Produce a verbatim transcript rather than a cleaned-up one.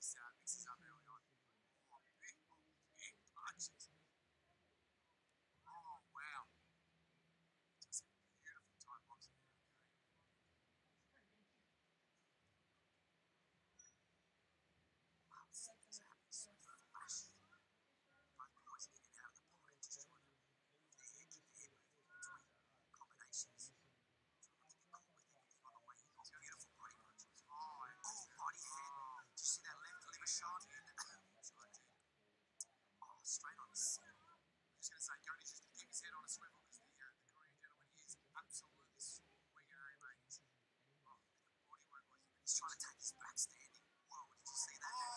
mix, uh, mixes up early on. Oh, big, oh, big punches. Oh, wow. Just a beautiful time boxing there, okay? Wow, things are happening so flashy. Both boys in and out of the pocket, just trying to move their head, keep their head moving between combinations. Try not to get caught with anything on the way in. Oh, beautiful body punches. Oh, oh body head. Did you see that left liver shot? Sure did. Oh, straight on the seat. I'm just going to say, Cody's just going to keep his head on a swivel because the, uh, the Korean gentleman is absolutely swarming at him, mate. Oh, the body work like he's trying to take his back standing. Whoa, did you see that?